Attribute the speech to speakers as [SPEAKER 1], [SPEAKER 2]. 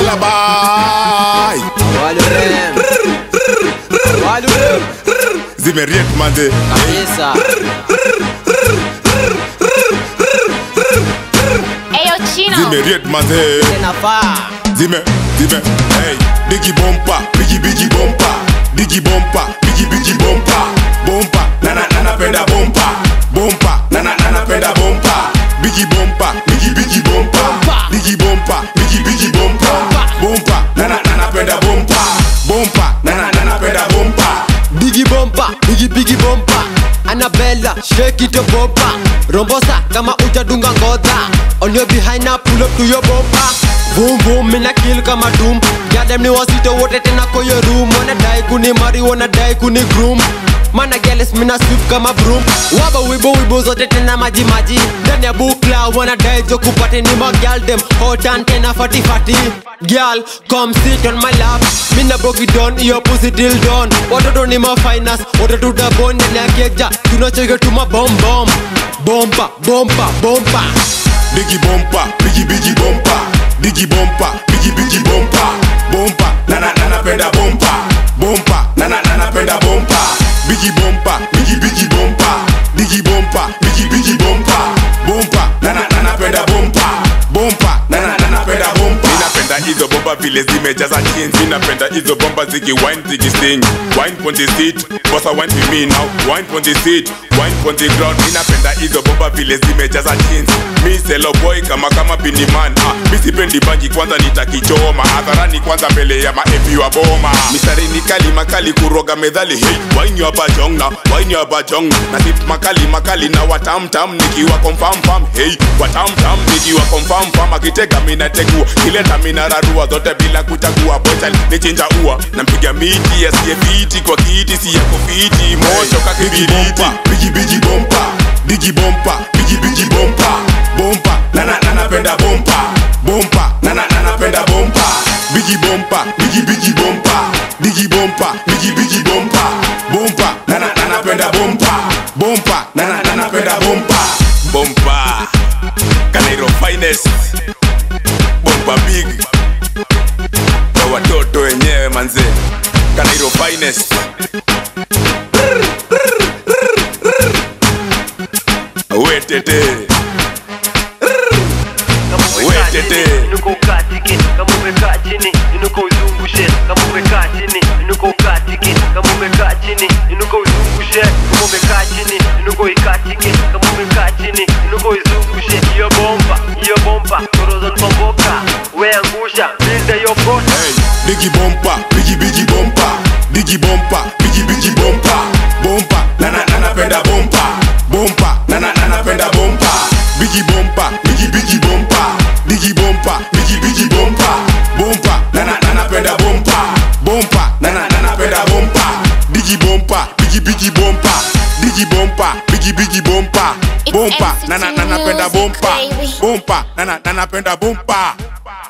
[SPEAKER 1] Bye. Zimeriet manze.
[SPEAKER 2] Kabisa.
[SPEAKER 3] Eyuchchino.
[SPEAKER 1] Zimeriet manze. Zime. Hey, Digi Bumper, Bigi Bumper. Digi Bumper, Bigi Bumper. Bumper, nana penda bumper. Bumper, nana penda bumper. Bigi Bumper, Bigi Bumper. Digi Bumper, Bigi Bumper. Bumper, nana penda bumper. Bumper, nana penda bumper.
[SPEAKER 2] Digi Bumper, Bigi Bumper. Annabella, shake it your bumper. Rombosa, kama utadunga ngoda. On your behind now, pull up to your bumper. Boom boom, mina kill kama doom. Yeah, them ni wasito wote tena kwa your room. Wanna die kuni mari, wanna die kuni groom. Mana geles mina sweep kama broom. Waba wibo zote tena maji. Ndani ya bukla, wanna die jo kupate ni magyal dem. Hot and tena fati. Girl, come sit on my lap. Mina broke it down, your pussy till dawn. Watoto ni ma finance, watoto da bone. Ndani ya keja, tunachoge tuma bomb. Bumper.
[SPEAKER 1] Digi Bumper, Bigi Bumper. Digi Bumper, Bigi Bumper. Bumper, nana penda bumper. Bumper, nana penda bumper. Bigi Bumper, Bigi Bumper. Digi Bumper, Bigi Bumper. Bumper, nana penda bumper. Bumper, nana penda bumper. Ninapenda hizo bomba vile zimejaza jeans. Ninapenda hizo bomba ziki wine ziki sing. Wine on the seat, bossa wine with me now. Wine on the seat, wine on the ground. Ninapenda hizo bomba vile zimejaza jeans. Mi Cello Bwoy kama bini man. Mi sipendi bangi kwanza nitakichoma. Hadharani kwanza mbele ya ma-MP wa boma. Mistari ni kali makali kuroga medhali. Hey, wine your bajong na, wine your bajong. Na sip makali na watam nikiwa confirm. Hey, watam nikiwa confirm. Akitega mina tegua, kileta mina rarua. Zote bila kuchagua, bocha ni chinja ua. Nampiga miti ya siye fiti, kwa kiti siya kufiti. Mocho kakibiriti. Bigi Bumper, Digi Bumper, Bigi Bumper. Bumper, nana penda bumper. Bumper, nana penda bumper. Bigi Bumper, Bigi Bumper. Digi Bumper, Bigi Bumper. Bumper, nana penda bumper. Bumper, nana penda bumper. Bumper, Kanairo finest. Bumper big. Kwa watoto wenyewe manze. Kanairo finest. Wetete.
[SPEAKER 4] Inuko ukatike, kama umekaa chini, inuko uzungushe. Kama umekaa chini, inuko ukatike. Kama umekaa chini, inuko uzungushe. Kama umekaa chini, inuko ikatike. Kama umekaa chini, inuko uzungushe. Iyo bomba, korozo ntomboka. We angusha, linda yo kota.
[SPEAKER 1] Hey, Digi Bumper, Bigi Bumper. Digi Bumper, Bigi Bumper. Bumper, nana penda bumper. Bumper, nana penda bumper. Bigi Bumper, Bigi Bumper. Digi Bumper, Bigi Bumper. Bumper, nana penda bumper. Bumper, nana penda bumper. Digi Bumper, Bigi Bumper. Digi Bumper, Bigi Bumper. Bumper, nana penda bumper. Bumper, nana penda bumper.